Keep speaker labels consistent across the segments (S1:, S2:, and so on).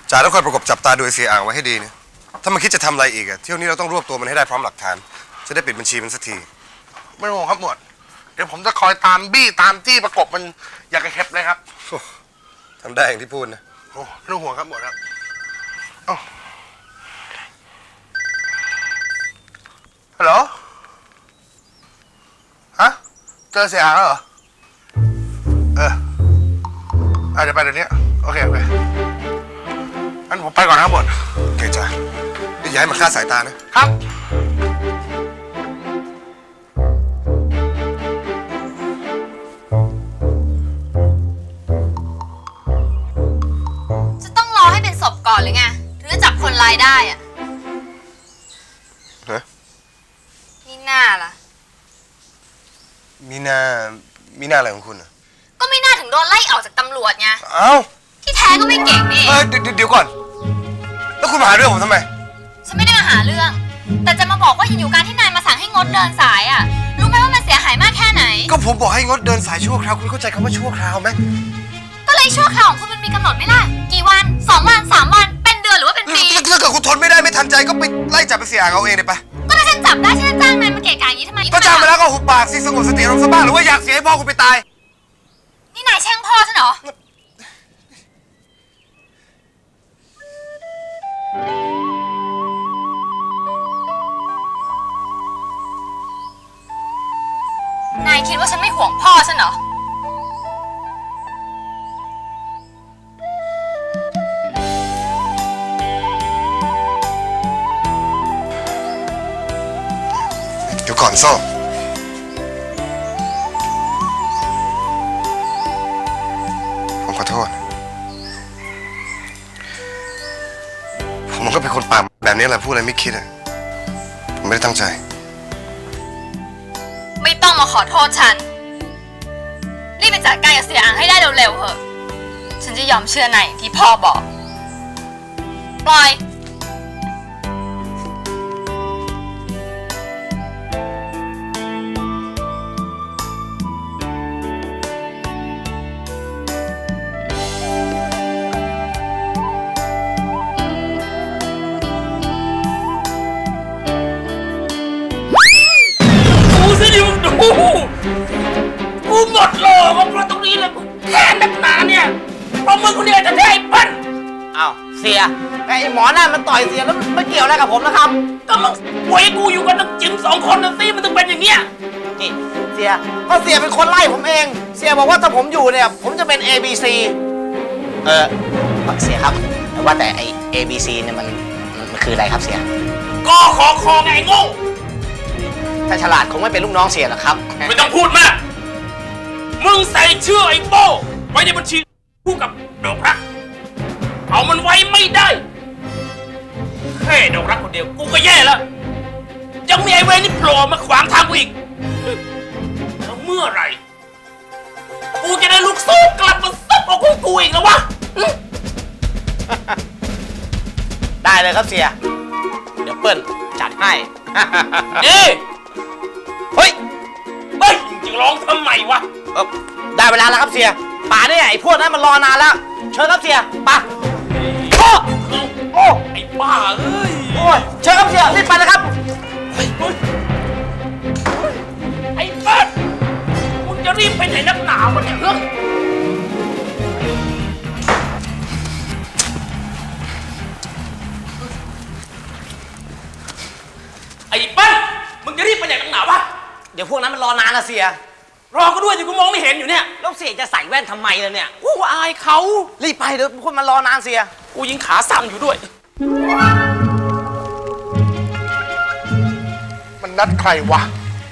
S1: จ่าต้องคอยประกบจับตาดูไอ้เสียอ่างไว้ให้ดีนะถ้ามันคิดจะทำอะไรอีกอะเที่ยวนี้เราต้องรวบตัวมันให้ได้พร้อมหลักฐานจะได้ปิดบัญชีมันสักที
S2: ไม่ห่วงครับหมวดเดี๋ยวผมจะคอยตามบี้ตามจี้ประกบมันอย่างกระเข็บเลยครับ
S1: ทำได้อย่างที่พูดนะ
S2: โอ้ไม่ต้องห่วงครับหมวดครับฮัลโหลฮะเจอเสียอ่างแล้วเหรอเดี๋ยวไปเดี๋ยวนี้โอเคงั้นผมไปก่อนครับหมวด
S1: โอเคจ้าอย่าให้มันคลาดสายตานะครับ
S3: จะต้องรอให้เป็นศพก่อนหรือไงหรือจับคนร้ายได้อะนี่หน้าล่ะ
S1: มีหน้าอะไรของคุณอะ
S3: ก็ไม่น่าถึงโดนไล่ออกจากตำรวจไง
S1: เอ้า
S3: ที่แท้ก็ไม่เก่งนี่
S1: เดี๋ยวก่อนแล้วคุณมาหาเรื่องผมทำไม
S3: ฉันไม่ได้มาหาเรื่องแต่จะมาบอกว่าอยู่ๆการที่นายมาสั่งให้งดเดินสายอ่ะรู้ไหมว่ามันเสียหายมากแค่ไหน
S1: ก็ผมบอกให้งดเดินสายชั่วคราวคุณเข้าใจคำว่าชั่วคราวไหม
S3: ก็เลยชั่วคราวของคุณมันมีกำหนดไหมล่ะกี่วัน2 วัน3 วันเป็นเดือนหรือว่าเป็นปี
S1: ถ้าเกิดคุณทนไม่ได้ไม่ทันใจก็ไปไล่จับไปเสียเอาเองเลยปะ
S3: ก็ถ้าฉันจับได้ฉันจะจ้างนายมาเกะกะอย่างนี้ทำไม
S1: ก็จ้างไปแล้วก็หุบปากสิสงบสติอารมณ์ซะบ้างหรือว่าอยากเสียให้พ่อคุณไปตาย
S3: นี่นายแช่งพ่อฉันเหรอนายคิดว่าฉันไม่ห่วงพ่อฉันเหรอ
S1: เดี๋ยวก่อนโซ่ผมขอโทษผมก็เป็นคนปากแบบนี้แหละพูดอะไรไม่คิดอะผมไม่ได้ตั้งใจ
S3: ไม่ต้องมาขอโทษฉันรีบไปจัดการกับเสียอ่างให้ได้เร็วๆเถอะฉันจะยอมเชื่อนายที่พ่อบอกปล่อย
S4: กูหมดโลกเพราะตรงนี้เลยแค่นักหนาเนี่ยเพราะมึงคนเดียวจะได้ปั้น
S5: อ้าวเสียไอ้หมอนั่นมันต่อยเสียแล้วมันเกี่ยวอะไรกับผมนะครับ
S4: ก็มึงไว้กูอยู่กันตั้งจิ๋ม2 คนนะสิมันต้องเป็นอย่างเงี้ย
S5: นี่เสียก็เสียเป็นคนไล่ผมเองเสียบอกว่าถ้าผมอยู่เนี่ยผมจะเป็น ABC เสียครับว่าแต่ไอ้ ABC เนี่ยมันคืออะไรครับเสีย
S4: กขคไงโง่
S5: ถ้าฉลาดคงไม่เป็นลูกน้องเสียหรอกครับ
S4: ไม่ต้องพูดมากมึงใส่ชื่อไอ้โป้ไว้ในบัญชีคู่กับดอกรักเอามันไว้ไม่ได้แค่ดอกรักคนเดียวกูก็แย่แล้วยังมีไอ้เวนี่โผล่มาขวางทางกูอีกแล้วเมื่อไหร่กูจะได้ลูกโซ่กลับมาซับเอาของกูอีกแล้ววะ
S5: ได้เลยครับเสียเดี๋ยวเปิ้ลจัดให้
S4: นี่เฮ้ยจะร้องทำไมวะ
S5: ได้เวลาแล้วครับเสียป่าเนี่ยไอ้พวกนั้นมันรอนานแล้วเชิญครับเสียป่า
S4: โอ้ไอ้บ้าเอ้ย
S5: โอ้ยเชิญครับเสียรีบไปนะครับ
S4: ไอ้บ้ามึงจะรีบไปไหนนักหนาวะเนี่ยไอ้บ้ามึงจะรีบไปไหนนักหนาวะ
S5: เดี๋ยวพวกนั้นมันรอนานนะเสีย
S4: รอก็ด้วยอยู่กูมองไม่เห็นอยู่เนี่ย
S5: แล้วเสียจะใส่แว่นทำไมล่ะเนี่ย
S4: กูอายเขา
S5: รีบไปเดี๋ยวพวกมันรอนานเสีย
S4: กูยิงขาสั่นอยู่ด้วย
S2: มันนัดใครวะ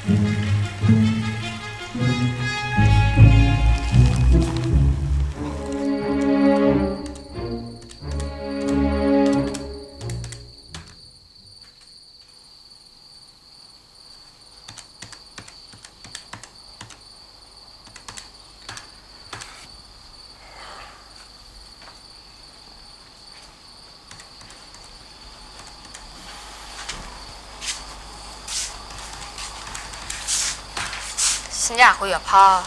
S3: ฉันอยากคุยกับพ่อ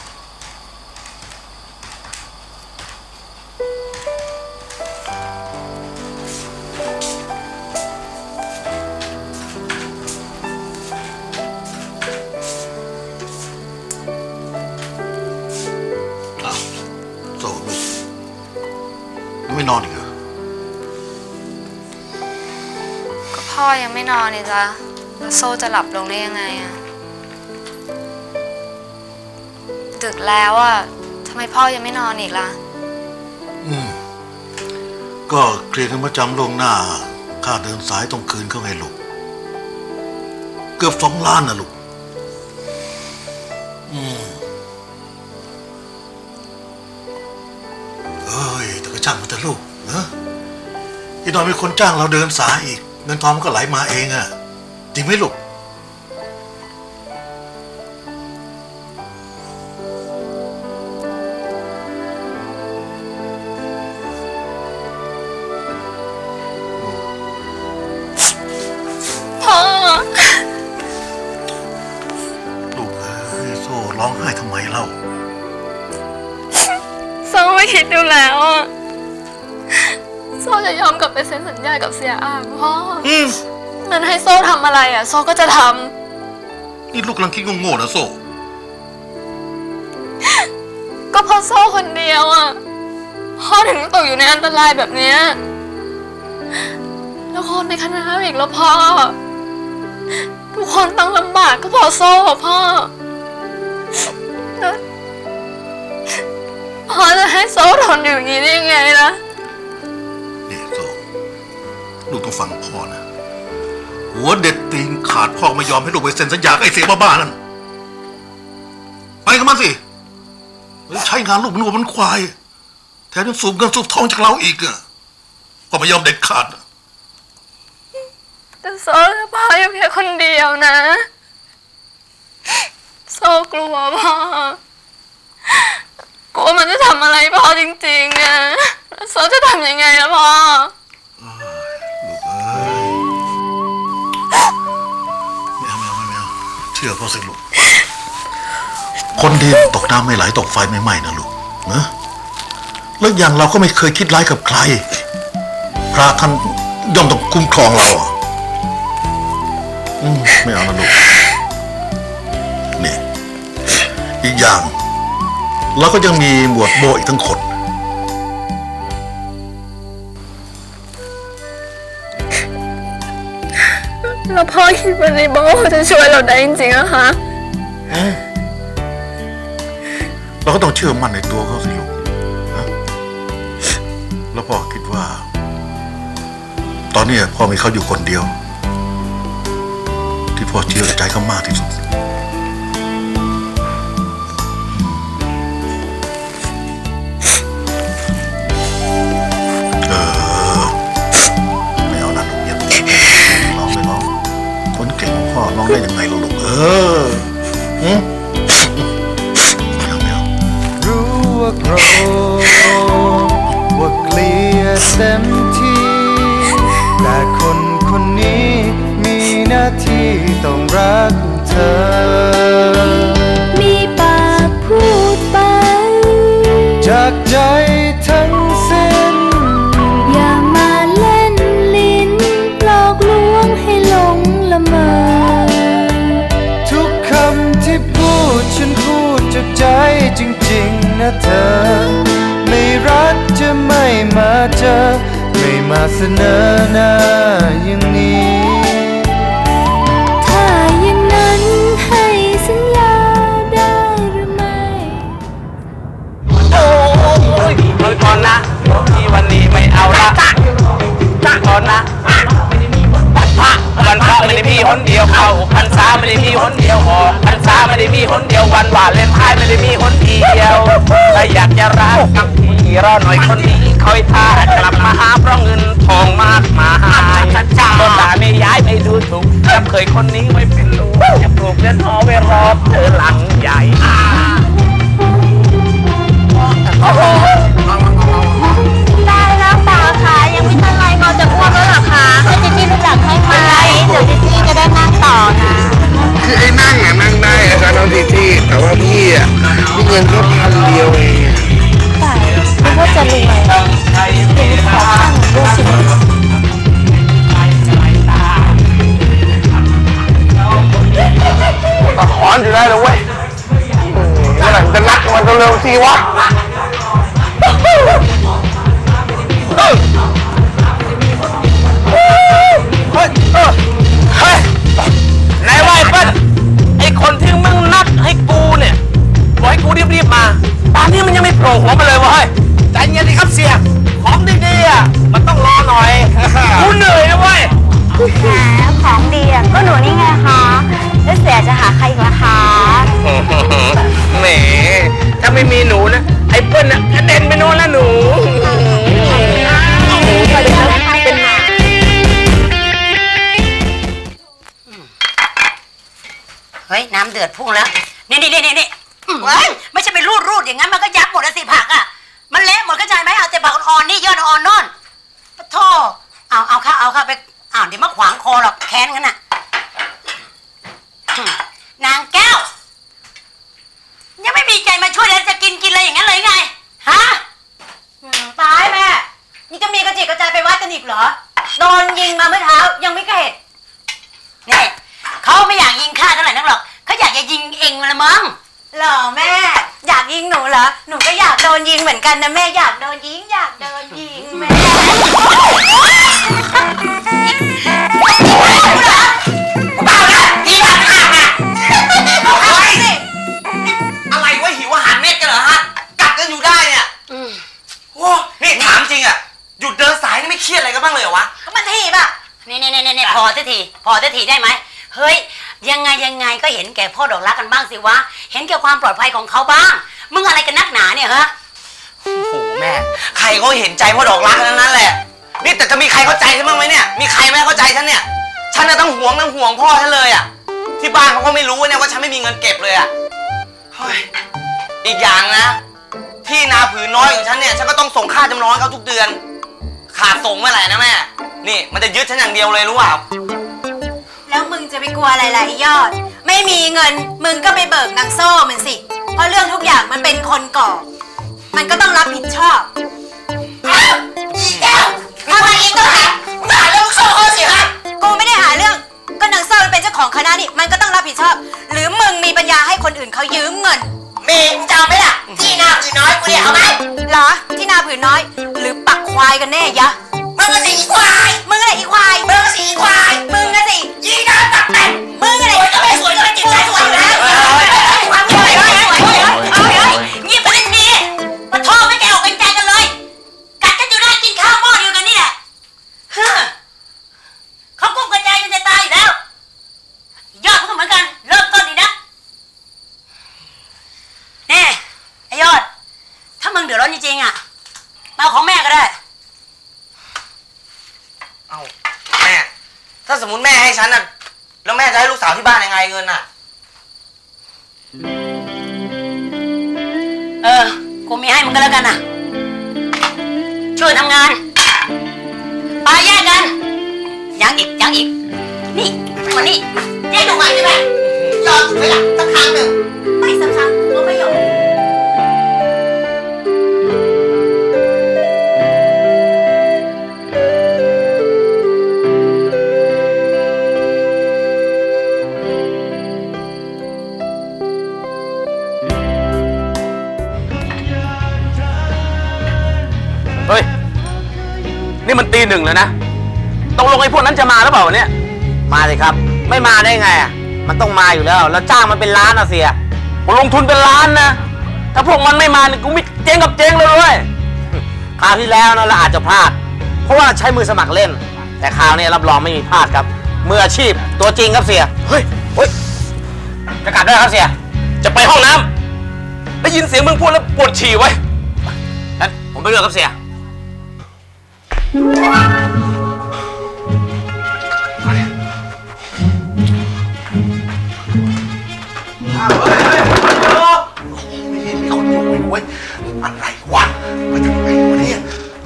S6: ไม่นอนอีกเหรอ
S3: ก็พ่อยังไม่นอนนี่จ้ะแล้วโซ่จะหลับลงได้ยังไงอะดึกแล้วอะทำไมพ่อยังไม่นอนอีกล่ะ
S6: ก็เคลียร์กันประจำลงหน้าค่าเดินสายต้องคืนเขาไงลูกเกือบ2 ล้านนะลูกแต่ก็ช่างมันแต่ลูกนะอีกหน่อยมีคนจ้างเราเดินสายอีกเงินทองมันก็ไหลมาเองอะจริงไหมลูกลูกโซ่ร้องไห้ทำไมเล่า
S3: โซ่ไม่คิดดูแล้วอะโซ่จะยอมกลับไปเซ็นสัญญากับเสียอ่างพ่อมันให้โซ่ทำอะไรอะโซ่ก็จะทำ
S6: นี่ลูกกำลังคิดโง่ๆนะโซ่
S3: ก็เพราะโซ่คนเดียวอะพ่อถึงตกอยู่ในอันตรายแบบเนี้ยแล้วคนในคณะอีกแล้วพ่อทุกคนต้องลำบากก็เพราะโซ่พ่อพ่อจะให้โซ่ทนอยู่อย่างนี้ได้ยังไงล่ะ
S6: นี่โซ่ลูกต้องฟังพ่อนะหัวเด็ดตีนขาดพ่อไม่ยอมให้ลูกไปเซ็นสัญญากับไอ้เสียบ้าๆนั่นไปกับมันสิใช้งานลูกมันวัวมันควายแถมยังสูบเงินสูบทองจากเราอีกอะพ่อไม่ยอมเด็ดขาด
S3: แต่โซ่พ่ออยู่แค่คนเดียวนะโซ่กลัวพ่อกลัวมันจะทำอะไรพ่อจริงๆอะโซ่จะทำยังไงล่ะพ่อ
S6: ลูกไม่เอาเชื่อพ่อสิลูกคนดีตกน้ำไม่ไหลตกไฟไม่ไหม้นะลูกนะแล้วอย่างเราก็ไม่เคยคิดร้ายกับใครพระท่านย่อมต้องคุ้มครองเราไม่เอานะลูกนี่อีกอย่างเราก็ยังมีหมวดโบอีกทั้งคน
S3: แล้วพ่อคิดว่าในโบจะช่วยเราได้จริงๆอะคะ
S6: เราก็ต้องเชื่อมั่นในตัวเขาสิลูกนะแล้วพ่อคิดว่าตอนนี้พ่อมีเขาอยู่คนเดียวที่พ่อเชื่อใจเขามากที่สุดไม่เอาละลูกยังร้องไม่ร้องคนเก่งของพ่อร้องได้ยังไงลูก
S7: รู้ว่าโกรธว่าเกลียดเต็มที่แต่คนคนนี้มีหน้าที่ต้องรักเธอ
S8: มีปากพูดไป
S7: จากใจทั้งสิ้น
S8: อย่ามาเล่นลิ้นหลอกลวงให้หลงละเมอ
S7: ทุกคำที่พูดฉันพูดจากใจจริงๆนะเธอไม่รักจะไม่มาเจอไม่มาเสนอหน้าอย่างนี้
S8: ถ้าอย่างนั้นให้สัญญาได้หรือไม่
S4: เอาก่อนนะที่วันนี้ไม่เอาละก่อนนะวันพระไม่ได้มีคนเดียวเข้าพรรษาไม่ได้มีคนเดียวออกพรรษาไม่ได้มีคนเดียววันวาเลนไทน์ไม่ได้มีคนเดียวถ้าอยากจะรักกับพี่รอหน่อยคนนี้คอยท่ากลับมาหาเพราะเงินทองมากมายโดนด่าไม่ย้ายไม่ดูถูกจำเคยคนนี้ไว้เป็นลูกจะปลูกเรือนหอไว้รอเธอหลังใหญ่
S8: ได้แล้วป่าค่ะยังไม่ทันไรพอจะอ้วกแล้วหรอคะให้เจจี้รู้จักให้ไหมเดี๋ยวเจจี้จะได้นั่งต่อนะ
S2: คือไอ้นั่งนั่งได้อาจารย์น้องจีจี้แต่ว่าพี่มีเงินแค่1,000 เดียวเอง
S8: แต่ไม่ว่าจะรวยเดี๋ยวขอข้างดูสิ
S2: ตะขอนอยู่ได้เลยเว้ยเมื่อไหร่จะนักมันเร็วๆทีวะ
S5: หัวมาเลยเว้ยใจเย็นดิครับเสียของดีๆอ่ะมันต้องรอหน่อยกูเหนื่อยนะเว้ย
S8: แหมของดีอ่ะก็หนูนี่ไงคะแล้วเสียจะหาใครอีกล่ะคะ
S5: แหมถ้าไม่มีหนูนะไอ้เปิ้ลน่ะกระเด็นไปโน่นแล้วหนู
S9: เฮ้ยน้ำเดือดพุ่งแล้วนี่ไม่ใช่ไปรูดอย่างนั้นมันก็ยับหมดแล้วสิผักอ่ะมันเละหมดเข้าใจไหมเอาแต่ผักอ่อนนี่ยอดอ่อนนอนปะโถเอาค่ะไปเดี๋ยวมาขวางคอหรอกแค้นกันน่ะนางแก้วยังไม่มีใจมาช่วยแล้วจะกินอะไรอย่างนั้นเลยไงฮะตายแม่นี่จะมีกระจิกกระจายไปวัดกันอีกเหรอโดนยิงมาเมื่อเช้ายังไม่เห็นนี่เขาไม่อยากยิงข้าเท่าไหร่นักหรอกเขาอยากจะยิงเองละมั้งหรอแม่อยากยิงหนูเหรอหนูก็อยากโดนยิงเหมือนกันนะแม่อยากโดนยิงแม่เปล่านะพี่บ้าข้าน่ะ
S5: อะไรวะหิวอาหารเม็ดกันเหรอฮะกัดกันอยู่ได้เนี่ยโอ้นี่ถามจริงอ่ะหยุดเดินสายนี่ไม่เครียดอะไรกันบ้างเลยเหรอวะ
S9: ก็มันทีป่ะนี่พอสักทีได้ไหมเฮ้ยยังไงก็เห็นแก่พ่อดอกรักกันบ้างสิวะเห็นแก่ความปลอดภัยของเขาบ้างมึงอะไรกันนักหนาเนี่ยฮะ
S5: โอ้โหแม่ใครก็เห็นใจพ่อดอกรักนั้นแหละนี่แต่จะมีใครเข้าใจฉันบ้างไหมเนี่ยมีใครไม่เข้าใจฉันเนี่ยฉันน่ะต้องห่วงพ่อฉันเลยอ่ะที่บ้านเขาก็ไม่รู้เนี่ยว่าฉันไม่มีเงินเก็บเลยอ่ะเฮ้ยอีกอย่างนะที่นาผืนน้อยของฉันเนี่ยฉันก็ต้องส่งค่าจำนองเขาทุกเดือนขาดส่งเมื่อไหร่นะแม่นี่มันจะยึดฉันอย่างเดียวเลยรู้เปล่า
S9: แล้วมึงจะไปกลัวอะไรล่ะไอ้ยอดไม่มีเงินมึงก็ไปเบิกนางโซ่มันสิเพราะเรื่องทุกอย่างมันเป็นคนก่อมันก็ต้องรับผิดชอบทำไมอีกต้องหาเรื่องโซ่เขาสิครับกูไม่ได้หาเรื่องก็นางโซ่มันเป็นเจ้าของคณะนี่มันก็ต้องรับผิดชอบหรือมึงมีปัญญาให้คนอื่นเขายืมเงินเมงจำไหมล่ะที่นาผืนน้อยกูเนี่ยเอาไหมเหรอที่นาผืนน้อยหรือปักควายกันแน่ยะมึงก็สีควายมึงอะไรอีควายมึงก็สีควายมึงก็สิยีน้าตักแต่งมึงอะไรสวยก็ไม่สวยก็ไม่จิตใจสวยอยู่แล้วความสวยเงียบไปเลยนี่ปะโทไม่แกออกเป็นใจกันเลยกัดกันอยู่ได้กินข้าวหม้อเดียวกันนี่แหละเขากุ้มกระจายจนจะตายอยู่แล้วยอดก็เหมือนกันเริ่มต้นดีนะนี่ไอ้ยอดถ้ามึงเดือดร้อนจริงๆอ่ะมาของแม่ก็ได้
S5: เอาแม่ถ้าสมมติแม่ให้ฉันน่ะแล้วแม่จะให้ลูกสาวที่บ้านยังไงเงินน่ะ
S9: กูมีให้มึงก็แล้วกันนะช่วยทำงานไปแยกกันยังอีกนี่มานี่แยกออกมาใช่ไหมยอมไปละสักครั้งหนึ่งไม่สักครั้งก็ไม่ยอม
S5: เฮ้ยนี่มันตี 1แล้วนะตกลงไอ้พวกนั้นจะมาหรือเปล่าเนี่ยมาสิครับไม่มาได้ไงอ่ะมันต้องมาอยู่แล้วแล้วจ้างมันเป็นล้านนะเสียผมลงทุนเป็นล้านนะถ้าพวกมันไม่มาเนี่ยกูไม่เจ๊งกับเจ๊งเลยเว้ยคราวที่แล้วนะเราอาจจะพลาดเพราะว่าใช้มือสมัครเล่นแต่คราวนี้รับรองไม่มีพลาดครับมืออาชีพตัวจริงครับเสียเฮ้ยจะกลับได้ครับเสียจะไปห้องน้ำได้ยินเสียงมึงพูดแล้วปวดฉี่ไว้งั้นผมไปเรื่องครับเสียมีคนอยู่เว้ยอะไรวะมาจากไหนวะเนี่ย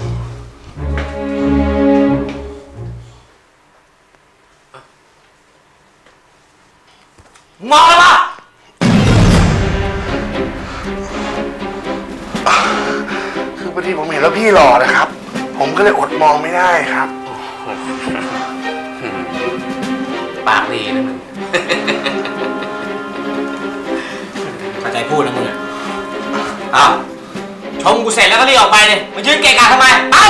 S5: งอปะ
S2: คือพอดีผมเห็นแล้วพี่หล่อนะครับผมก็เลยอดมองไม่ได้ครับ
S4: ปากดีนะมึงเข้าใจพูดนะมึงอ้าวชมกูเสร็จแล้วก็รีบออกไปเลยมายืนเกะกะทำไม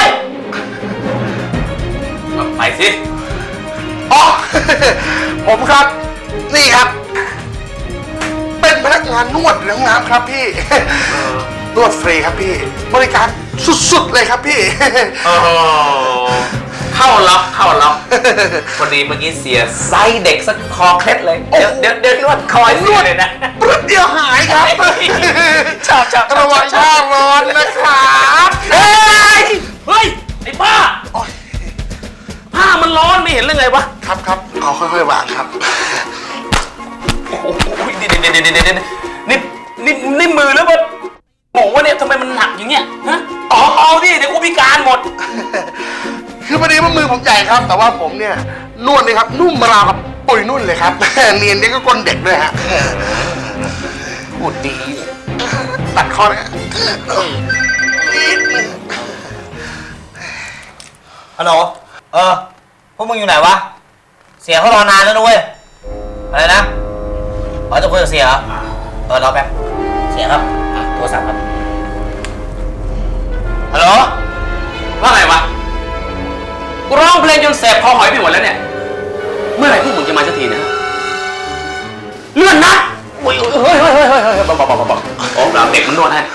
S4: ไปสิ
S2: อ๋อผมครับนี่ครับเป็นพนักงานนวดในห้องน้ำครับพี่นวดฟรีครับพี่บริการสุดๆเลยครับพี่
S5: โอ้เข้าล็อกพอดีเมื่อกี้เสียไซส์เด็กสักคอเคล็ดเลยเดี๋ยวนวดคอยนวดเลยนะ
S2: ปึ๊บเดียวหายครับ
S5: ชอบ
S2: ระวังผ้าร้อนนะครับ
S5: เฮ้ยไอ้บ้าผ้ามันร้อนไม่เห็นเลยไงวะ
S2: ครับเอาค่อยๆวางครับ
S5: โอ้ยนี่มือแล้วมันโง่วะเนี่ยทำไมมันหนักอย่างเงี้ยฮะเอาดิเดี๋ยวกูพิการหมด
S2: คือพอดีว่ามือผมใหญ่ครับแต่ว่าผมเนี่ยนวดเลยครับนุ่มราวกับปุยนุ่นเลยครับเนียนเด็กก็ก้นเด็กด้วยฮะ
S5: พูดดี
S2: ตัดคอเลย
S5: ฮัลโหลพวกมึงอยู่ไหนวะเสียเขารอนานแล้วด้วยอะไรนะจะคุยกับเสียรอแป๊บเสียครับโทรศัพท์ครับฮัลโหลว่าไงวะกูร้องเพลงจนแสบคอหอยไปหมดแล้วเนี่ยเมื่อไหร่พวกมึงจะมาสักทีนะเลื่อนนะเฮ้ยบอกโอ้เราเด็กมันนวดให้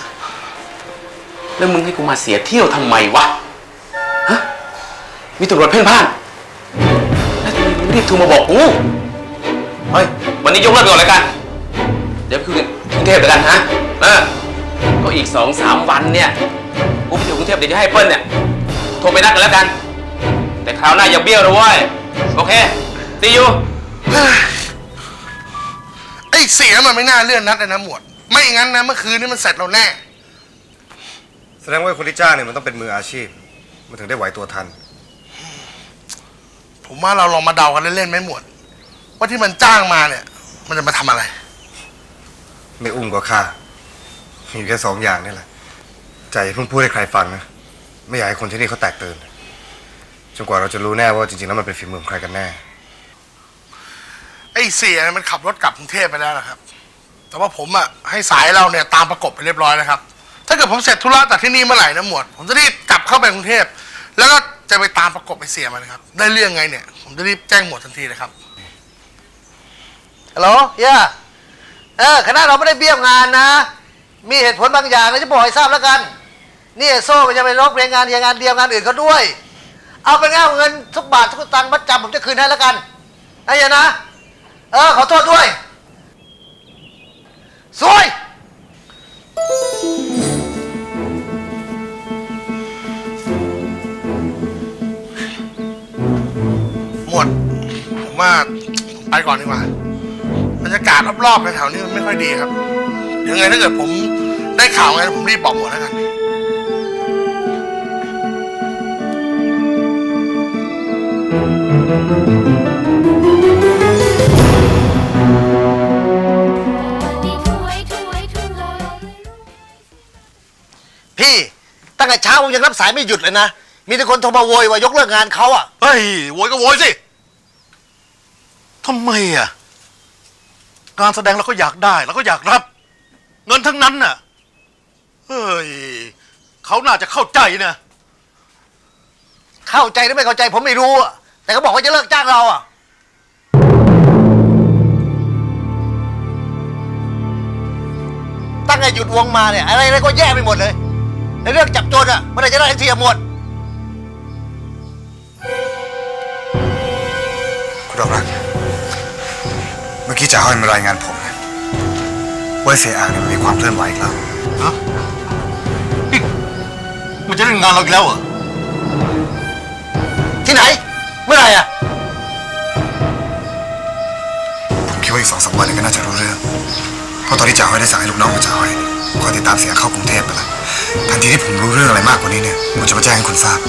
S5: แล้วมึงให้กูมาเสียเที่ยวทำไมวะฮะมีตำรวจเพ่นพ่านแล้วทำไมมึงรีบโทรมาบอกกูเฮ้ยวันนี้ยกเลิกก่อนเลยกันเดี๋ยวคือกรุงเทพเลยกันฮะก็อีก 2-3 วันเนี่ยกูไปถึงกรุงเทพเดี๋ยวจะให้เปิ้ลเนี่ยโทรไปนัดกันแล้วกันแต่คราวหน้าอย่าเบี้ยวนะเว้ยโอเคsee you
S2: ไอ้เสียมันไม่น่าเลื่อนนัดเลยนะหมวดไม่งั้นนะเมื่อคืนนี้มันเสร็จเราแน่
S1: แสดงว่าคนที่จ้างเนี่ยมันต้องเป็นมืออาชีพมันถึงได้ไหวตัวทัน
S2: ผมว่าเราลองมาเดากันเล่นๆไหมหมวดว่าที่มันจ้างมาเนี่ยมันจะมาทำอะไร
S1: ไม่อุ้มก็ฆ่ามีแค่2 อย่างนี่แหละใจเพิ่งพูดให้ใครฟังนะไม่อยากให้คนที่นี่เขาแตกตื่นจนกว่าเราจะรู้แน่ว่าจริงๆแล้วมันเป็นฝีมือของใครกันแน่
S2: ไอ้เสียมันขับรถกลับกรุงเทพไปแล้วนะครับแต่ว่าผมอะให้สายเราเนี่ยตามประกบไปเรียบร้อยแล้วครับถ้าเกิดผมเสร็จธุระจากที่นี่เมื่อไหร่นะหมวดผมจะรีบกลับเข้าไปกรุงเทพแล้วก็จะไปตามประกบไอ้เสียมันครับได้เรื่องไงเนี่ยผมจะรีบแจ้งหมวดทันทีเลยครับ
S10: ฮัลโหลคณะเราไม่ได้เบี้ยวงานนะมีเหตุผลบางอย่างเราจะบอกให้ทราบแล้วกันนี่โซ่มันจะไปร้องเพลงงานเดียวงานอื่นเขาด้วยเอาไปเอาเงินทุกบาททุกสตางค์มัดจำผมจะคืนให้แล้วกันไอ้นะขอโทษด้วยสวย
S2: หมวดผมว่าไปก่อนดีกว่าบรรยากาศรอบๆในแถวนี้มันไม่ค่อยดีครับยังไงถ้าเกิดผมได้ข่าวไงผมรีบบอกหมดแล้วกัน
S10: พี่ตั้งแต่เช้าผมยังรับสายไม่หยุดเลยนะมีแต่คนโทรมาโวยว่ายกเลิกงานเขาอ่ะ
S6: เฮ้ยโวยก็โวยสิทำไมอ่ะการแสดงเราก็อยากได้เราก็อยากรับเงินทั้งนั้นน่ะเฮ้ยเขาน่าจะเข้าใจนะ
S10: เข้าใจหรือไม่เข้าใจผมไม่รู้อ่ะแต่เขาบอกว่าจะเลิกจ้างเราอ่ะตั้งแต่หยุดวงมาเนี่ยอะไรก็แย่ไปหมดเลยในเรื่องจับโจรอ่ะเมื่อไหร่จะได้ทันทีหมด
S1: คุณดอกรักเมื่อกี้จ่าห้อยมารายงานผมนะว่าเสียอ่างเนี่ยมีความเคลื่อนไหวอีกแล้ว
S6: ฮะนี่มันจะเล่นงานเราอีกแล้วเหรอ
S10: ที่ไหนเมื่อไหร่อ่ะ
S1: ผมคิดว่าอีก2-3 วันก็น่าจะรู้เรื่องเพราะตอนนี้จ่าห้อยได้สั่งให้ลูกน้องของจ่าห้อยคอยติดตามเสียเข้ากรุงเทพไปแล้วทันทีที่ผมรู้เรื่องอะไรมากกว่านี้เนี่ยผมจะมาแจ้งให้คุณทราบ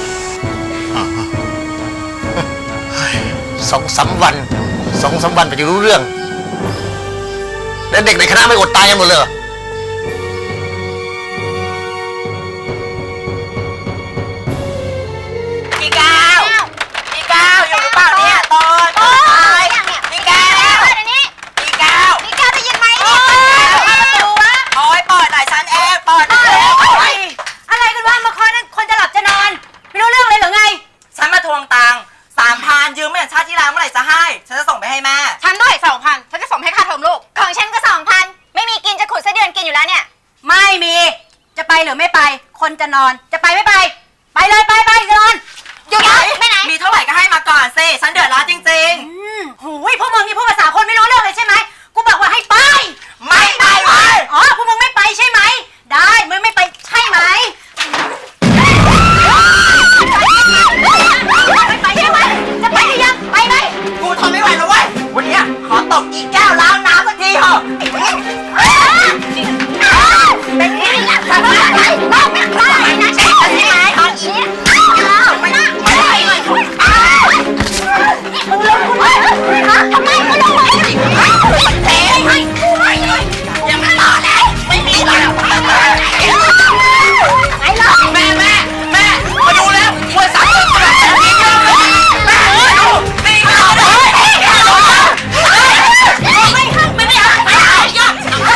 S10: 2-3 วันไปจะรู้เรื่องแล้วเด็กในคณะไม่อดตายกันหมดเลย
S9: พี่ก้าวอยู่หรือเปล่าเนี่ยตอนพี่ก้าวได้ยินไหมเนี่ยมาประตูวะโอ้ยเปิดหน่อยฉันเองเปิดอะไรกันวะมาคอยนั่นคนจะหลับจะนอนไม่รู้เรื่องเลยหรือไงฉันมาทวงตังค์3,000ยืมมาจากชาติที่แล้วเมื่อไหร่จะให้ฉันจะส่งไปให้แม่ฉันด้วย2,000ฉันจะส่งให้ค่าเทอมลูกของฉันก็2,000ไม่มีกินจะขุดไส้เดือนหรือไม่ไปคนจะนอนจะไปไม่ไปไปเลยไปจะนอนอยู่ไหนไม่ไหนมีเท่าไหร่ก็ให้มาก่อนสิฉันเดือดร้อนจริงๆหูยพวกมึงนี่พูดภาษาคนไม่รู้เรื่องเลยใช่ไหมกูบอกว่าให้ไปไม่ไปอ๋อพวกมึงไม่ไปใช่ไหมได้มึงไม่ไปใช่ไหมไม่ไปใช่ไหมจะไปหรือยังไปไหมกูทนไม่ไหวแล้วเว้ยวันนี้ขอตบอีกแก้วล้างน้ำสักทีเถอะเป็นไงล่ะทำอะไรบ้าไม่ได้นะใช่ไหมขออีกไม่ได้มึงลงกูเลยทำไมมึงลงไปเตะให้ยังไม่รอเลยไม่มีหรอกไอ้ล่ะแม่มาดูแล้วมวยสามคนกำลังจะยิงกันเลยแม่ดูตีกันเลยไม่ได้ยอด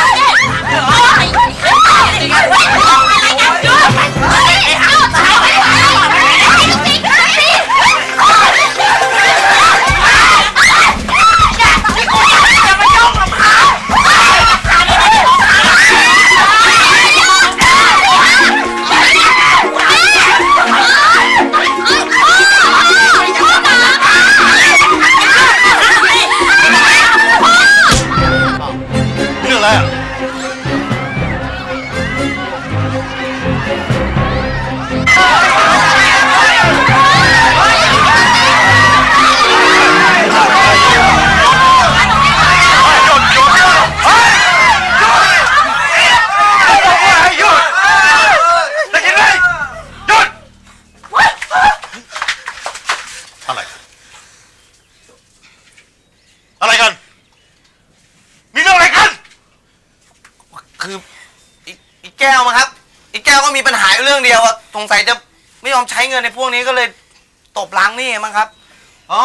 S10: สงสัยจะไม่ยอมใช้เงินในพวกนี้ก็เลยตบล้างนี่มั้งครับอ๋อ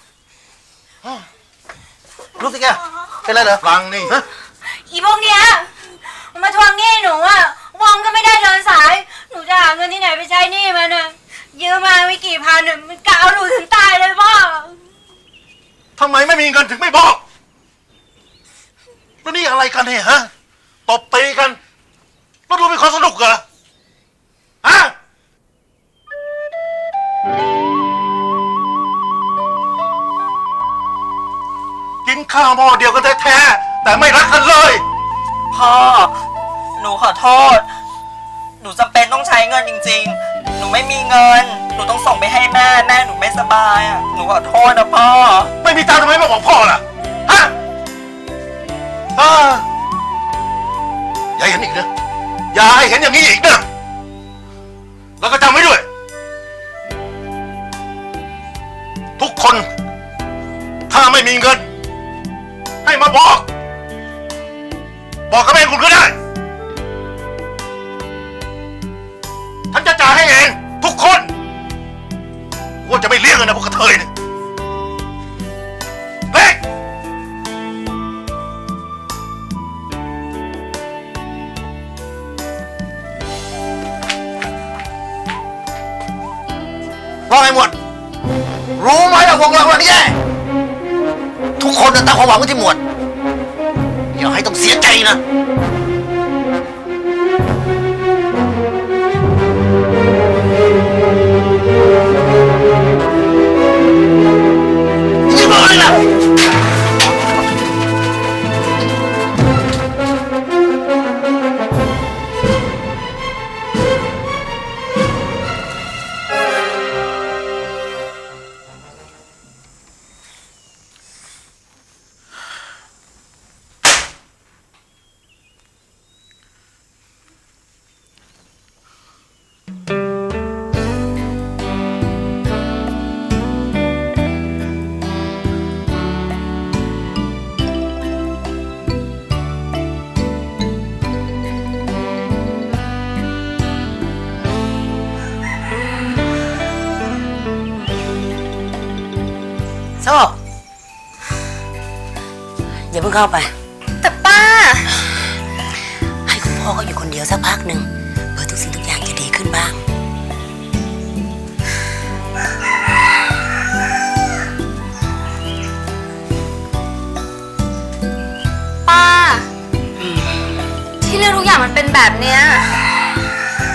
S10: รู้สิแกเป็นไรเหรอล้างนี่
S9: อีพวกเนี้ยมาทวงหนี้หนูอะวงก็ไม่ได้เดินสายหนูจะหาเงินที่ไหนไปใช้หนี้มันอะยืมมาไม่กี่พันอะมันกะเอาหนูถึงตายเลยพ่อ
S6: ทำไมไม่มีเงินถึงไม่บอกแล้วนี่อะไรกันเนี่ยฮะตบตีกันแล้วดูเป็นความสนุกเหรอฮะกินข้าวหม้อเดียวกันแท้ๆแต่ไม่รักกันเลย
S10: พ่อหนูขอโทษหนูจำเป็นต้องใช้เงินจริงๆหนูไม่มีเงินหนูต้องส่งไปให้แม่หนูไม่สบายอ่ะหนูขอโทษนะพ่อ
S6: ไม่มีตังค์ทำไมไม่บอกพ่อล่ะฮะอย่าเห็นอีกนะอย่าให้เห็นอย่างนี้อีกนะแล้วก็จำไว้ด้วยทุกคนถ้าไม่มีเงินให้มาบอกกับแม่คุณก็ได้ฉันจะจ่ายให้เองทุกคนว่าจะไม่เลี้ยงกันนะพวกกระเทยเนี่ยเล็กว่าไงหมดรู้ไหมว่าวงเราวันนี้ทุกคนตั้งความหวังไว้ที่หมวดอย่าให้ต้องเสียใจนะยิ่งอะไรล่ะ
S9: โซ่อย่าเพิ่งเข้าไปแต่ป้าให้คุณพ่อเขาอยู่คนเดียวสักพักหนึ่งเพื่อทุกสิ่งทุกอย่างจะดีขึ้นบ้าง
S3: ป้าที่เรื่องทุกอย่างมันเป็นแบบเนี้ย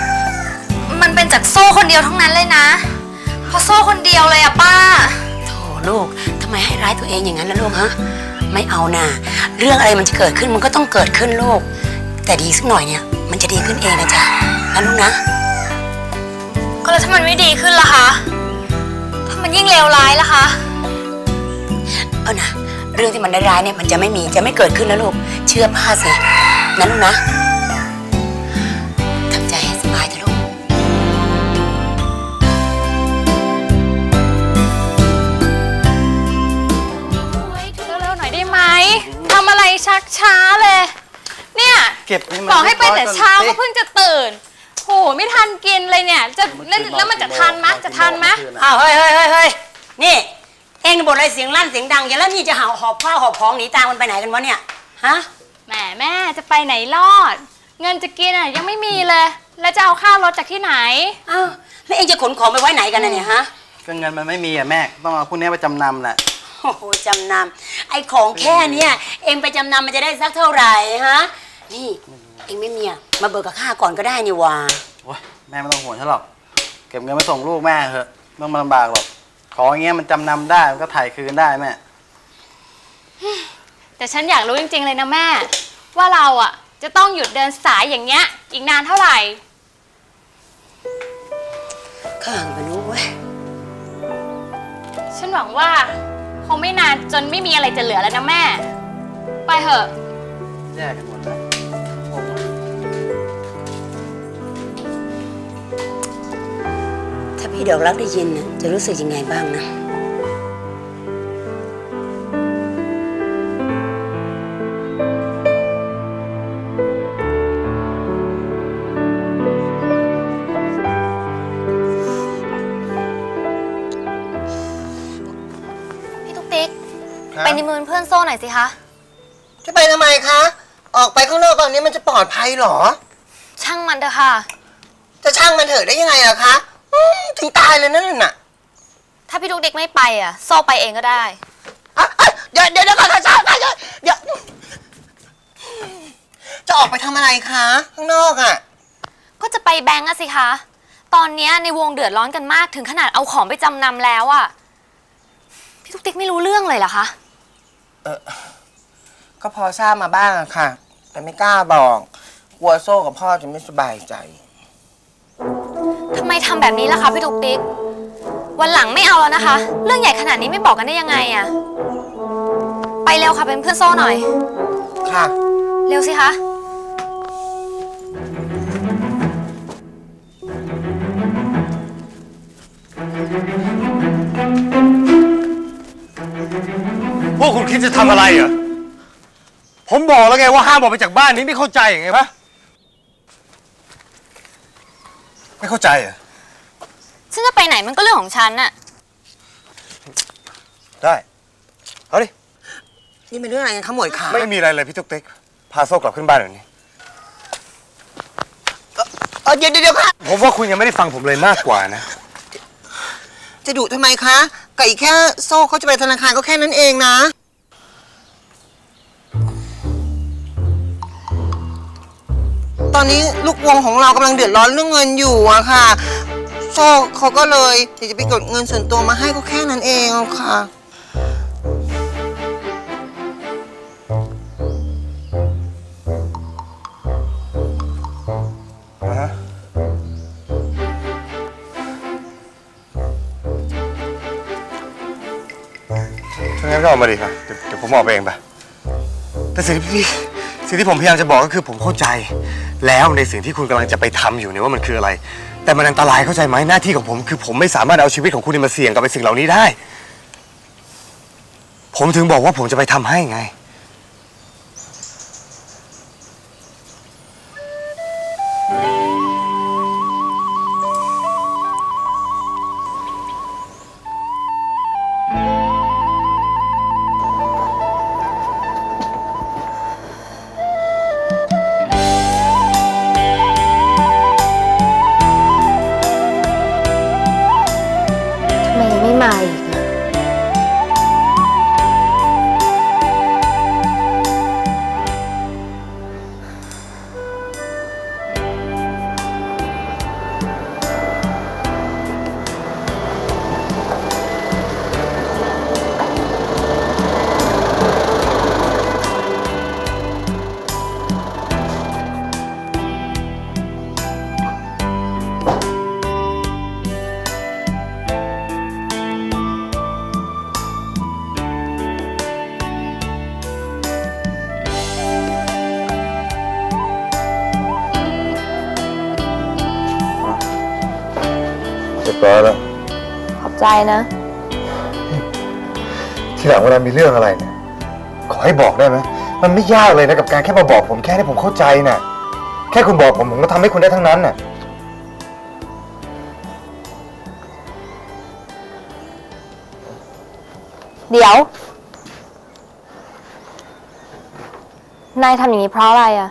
S3: จากโซ่คนเดียวทั้งนั้นเลยนะเพราะโซ่คนเดียวเลยอะป้า
S11: โธ่ลูกทำไมให้ร้ายตัวเองอย่างนั้นล่ะลูกฮะไม่เอานะเรื่องอะไรมันจะเกิดขึ้นมันก็ต้องเกิดขึ้นลูกแต่ดีสักหน่อยเนี่ยมันจะดีขึ้นเองนะจ๊ะนะลูกนะ
S3: ก็แล้วถ้ามันไม่ดีขึ้นล่ะคะถ้ามันยิ่งเลวร้ายล่ะคะ
S11: เอานะเรื่องที่มันร้ายๆเนี่ยมันจะไม่เกิดขึ้นแล้วลูกเชื่อป้าสินะลูกนะทำใจให้สบายเถอะลูก
S3: เร็วๆหน่อยได้ไหมทำอะไรชักช้าเลยเนี่ยบอกให้ไปแต่เช้าก็เพิ่งจะตื่นโหไม่ทันกินเลยเนี่ยจะแล้วมันจะทันไหม
S11: อ้าวเฮ้ยนี่เองบ่นอะไรเสียงลั่นเสียงดังอย่างแล้วนี่จะหอบข้าวหอบของหนีตามมันไปไหนกันวะเนี่ยฮะ
S3: แม่จะไปไหนรอดเงินจะกินอ่ะยังไม่มีเลยแล้วจะเอาค่ารถจากที่ไหน
S11: อ้าวแล้วเองจะขนของไปไว้ไหนกันเนี่ยฮะ
S10: ก็เงินมันไม่มีอ่ะแม่ต้องเอาพวกนี้ไปจำนำแหละ
S11: โอ้โหจำนำไอ้ของแค่เนี้ยเองไปจำนำมันจะได้สักเท่าไหร่ฮะนี่เองไม่มีอ่ะมาเบิกกับข้าก่อนก็ได้นี่วะ
S10: โอ้ยแม่ไม่ต้องห่วงฉันหรอกเก็บเงินมาส่งลูกแม่เถอะไม่ต้องมาลำบากหรอกของอย่างเงี้ยมันจำนำได้มันก็ถ่ายคืนได้แม่
S3: แต่ฉันอยากรู้จริงๆเลยนะแม่ว่าเราอ่ะจะต้องหยุดเดินสายอย่างเงี้ยอีกนานเท่าไหร่
S11: ข้าไม่รู้เว้ย
S3: ฉันหวังว่าคงไม่นานจนไม่มีอะไรจะเหลือแล้วนะแม่ไปเถอะ
S10: แยกกันหมดแล้ว
S11: ถ้าพี่ดอกรักได้ยินน่ะจะรู้สึกยังไงบ้างนะ
S3: ไปในมือเพื่อนโซ่หน่อยสิคะ
S9: จะไปทำไมคะออกไปข้างนอกตอนนี้มันจะปลอดภัยหรอ
S3: ช่างมันเถอะค่ะ
S9: จะช่างมันเถอะได้ยังไงล่ะคะถึงตายเลยนั่นน่ะ
S3: ถ้าพี่ลูกเด็กไม่ไปอ่ะโซ่ไปเองก็ได้
S9: เดี๋ยวก่อนค่ะเดี๋ยวจะออกไปทำอะไรคะข้างนอกอ่ะ
S3: ก็จะไปแบงก์อะสิคะตอนนี้ในวงเดือดร้อนกันมากถึงขนาดเอาของไปจำนำแล้วอ่ะพี่ลูกเด็กไม่รู้เรื่องเลยเหรอคะ
S9: ก็พอทราบมาบ้างอะค่ะแต่ไม่กล้าบอกกลัวโซ่กับพ่อจะไม่สบายใจ
S3: ทำไมทำแบบนี้ล่ะคะพี่ลูกเด็กวันหลังไม่เอาแล้วนะคะเรื่องใหญ่ขนาดนี้ไม่บอกกันได้ยังไงอะไปเร็วค่ะเป็นเพื่อนโซ่หน่อย
S9: ค่ะ
S3: เร็วสิคะ
S1: พวกคุณคิดจะทำอะไรเหรอผมบอกแล้วไงว่าห้ามออกไปจากบ้านนี้ไม่เข้าใจยังไงปะไม่เข้าใจเหรอ
S3: ฉันจะไปไหนมันก็เรื่องของฉันน่ะ
S1: ได้เอาดิ
S9: นี่เป็นเรื่องอะไรกันขโมยขา
S1: ไม่มีอะไรเลยพี่ตุ๊กติ๊กพาโซ่กลับขึ้นบ้านเดี๋ยวนี้
S9: เดี๋ยวค่ะ
S1: ผมว่าคุณยังไม่ได้ฟังผมเลยมากกว่านะ
S9: จะดุทำไมคะก็อีกแค่โซ่เขาจะไปธนาคารก็แค่นั้นเองนะตอนนี้ลูกวงของเรากำลังเดือดร้อนเรื่องเงินอยู่อะค่ะโซ่เขาก็เลยจะไปกดเงินส่วนตัวมาให้ก็แค่นั้นเองค่ะ
S1: งั้นก็ออกมาดิค่ะเดี๋ยวผมออกไปเองไปแต่สิ่งที่ผมพยายามจะบอกก็คือผมเข้าใจแล้วในสิ่งที่คุณกำลังจะไปทำอยู่เนี่ยว่ามันคืออะไรแต่มันอันตรายเข้าใจไหมหน้าที่ของผมคือผมไม่สามารถเอาชีวิตของคุณมาเสี่ยงกับสิ่งเหล่านี้ได้ผมถึงบอกว่าผมจะไปทำให้ไงร้อยแล้ว
S3: ขอบใจนะ
S1: ทีหลังเวลามีเรื่องอะไรเนี่ยขอให้บอกได้ไหมมันไม่ยากเลยนะกับการแค่มาบอกผมแค่ให้ผมเข้าใจน่ะแค่คุณบอกผมก็ทำให้คุณได้ทั้งนั้นน่ะ
S3: เดี๋ยวนายทำอย่างนี้เพราะอะไรอะ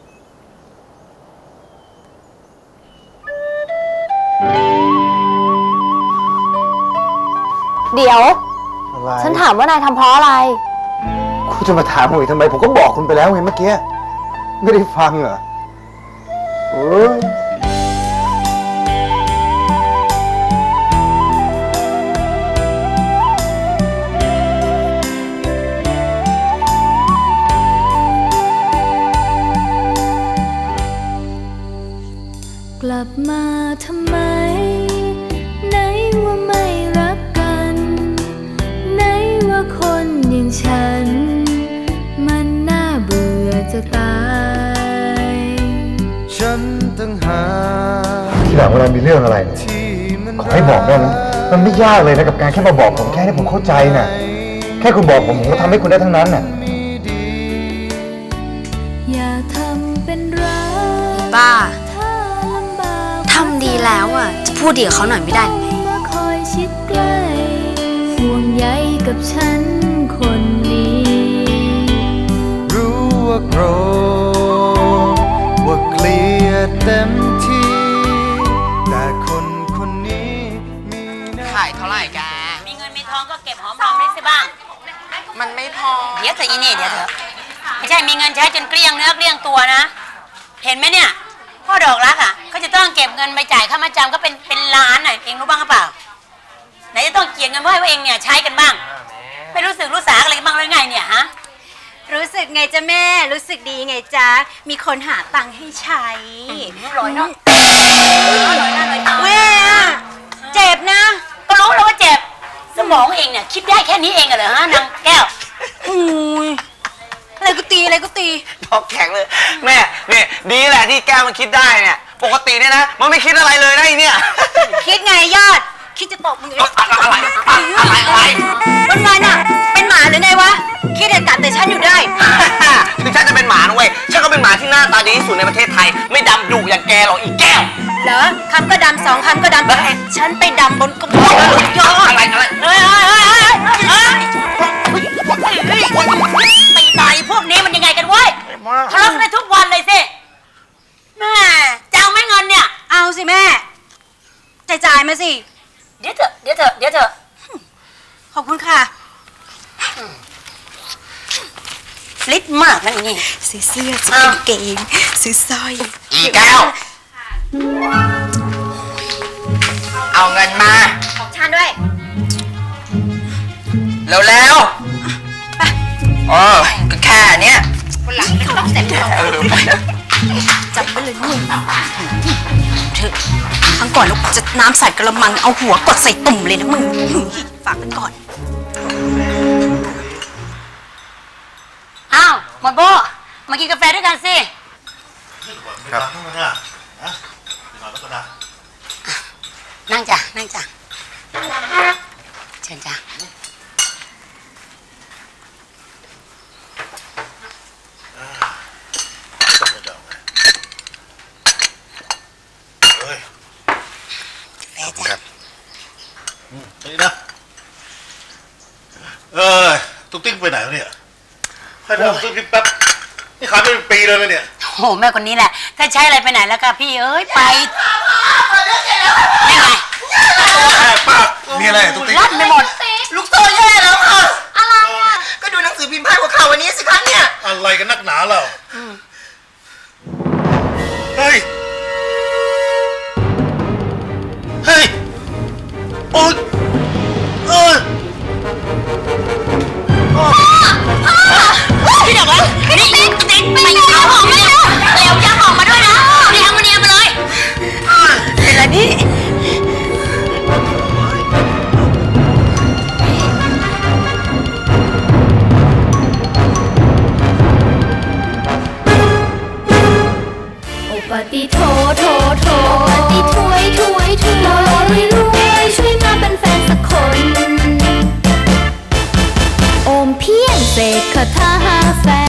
S3: เดี๋ยวฉันถามว่านายทำเพราะอะไร
S1: คุณจะมาถามผมอีกทำไมผมก็บอกคุณไปแล้วไงเมื่อกี้ไม่ได้ฟังเหรอ
S12: กลับมาทำไมไหนว่าไม่รักกันไหนว่าคนอย่างฉันมันน่าเบื่อจะตาย
S7: ฉันต้องหา
S1: ทีหลังเวลามีเรื่องอะไรเนี่ยขอให้บอกได้ไหมมันไม่ยากเลยนะกับการแค่มาบอกผมแค่ให้ผมเข้าใจน่ะแค่คุณบอกผมก็ทำให้คุณได้ทั้งนั้นน่ะ
S12: อย่าทำเป็นรัก
S11: บ้าทำดีแล้วอ่ะจะพูดดีกับเขาหน่อยไม่ได้ไหม
S12: คอยชิดใกล้ห่วงใยกับฉันคนนี้
S7: รู้ว่าโกรธว่าเกลียดเต็มที่แต่คนคนนี้มี
S11: ขายเท่าไหร่แกมีเงินมีทองก็เก็บหอมรอมได้สิบ้างมันไม่พอเดี๋ยวเถอะอีนี่เดี๋ยวเถอะไม่ใช่มีเงินใช้จนเกลี้ยงเนื้อเกลี้ยงตัวนะเห็นไหมเนี่ยพ่อดอกรักอ่ะเขาจะต้องเก็บเงินไปจ่ายค่ามาจำก็เป็นล้านน่ะเองรู้บ้างหรือเปล่าไหนจะต้องเก็บเงินไว้ให้เองเนี่ยใช้กันบ้างไม่รู้สึกรู้สาอะไรกันบ้างหรือไงเนี่ยฮะ
S9: รู้สึกไงจ๊ะแม่รู้สึกดีไงจ๊ะมีคนหาตังค์ให้ใช้
S11: ร้อยเนาะ
S9: แม่เจ็บนะ
S11: ก็รู้แล้วว่าเจ็บสมองเองเนี่ยคิดได้แค่นี้เองเหรอฮะนางแก้ว
S9: อะไรก็ตีอะไรก็ตี
S5: พอแข็งเลยแม่เนี่ยดีแหละที่แก้วมันคิดได้เนี่ยปกติเนี่ยนะมันไม่คิดอะไรเลยนะไอ้เนี่ย
S9: คิดไงยอดคิดจะตบมืออะไรมันมันอ่ะเป็นหมาหรือไงวะคิดจะกัดแต่ฉันอยู่ได้
S5: ถึงฉันจะเป็นหมานะเว้ยฉันก็เป็นหมาที่หน้าตาดีที่สุดในประเทศไทยไม่ดำดุอย่างแกหรอกอีแก้ว
S9: เหรอคำก็ดำสองคำก็ดำแต่ฉันไปดำบนกระบอกยอ
S5: อะไร
S11: ตีตายพวกนี้มันยังไงกันเว้ยทะเลาะกันทุกวันเลยสิแม่จะเอาไหมเงินเนี่ย
S9: เอาสิแม่จ่ายมาสิ
S11: เดี๋ยวเถอะ
S9: ขอบคุณค่ะ
S11: ลิดมากนะนี่
S9: ซื้อเสื้อซื้อกางเกงซื้อสร้อย
S5: อีแก้วเอาเงินมา
S9: ของฉันด้วย
S5: แล้วก็แค่เนี้ย
S9: คนหลังไม่ต้องเสร็จจับไปเลยมึงเถอะครั้งก่อนลูกจะน้ำใส่กระมังเอาหัวกดใส่ตุ่มเลยนะมึงฝากกันก่อน
S11: อ้าวหมดโบมากินกาแฟด้วยกันสิ
S1: ครับ
S11: นั่งจ้ะเชิญจ้ะ
S6: นี่นะตุ๊กติ๊กไปไหนวะเนี่ยให้ทำตุ๊กติ๊กแป๊บนี่ขายเป็นปีเลยเนี่ย
S11: โอ้แม่คนนี้แหละถ้าใช้อะไรไปไหนแล้วก็พี่เอ้ยไปนี่ไง
S6: ป้ามีอะไรตุ๊กติ๊ก
S11: ลั่นไปหมด
S9: ลูกโตแย่แล้วค่ะอะไรอ่ะก็ดูหนังสือพิมพ์พาดหัวข่าววันนี้สิคะเนี่ย
S6: อะไรกันนักหนาเราเฮ้ยโอ๊ย
S11: พี่เดี๋ยวนี่ติ๊กไปเอาหอมมาเร็วยักหอมมาด้วยนะนี่เอามาเนียมาเลยเป็นไรพี่
S12: มเพียงเสกคาถาหาแฟน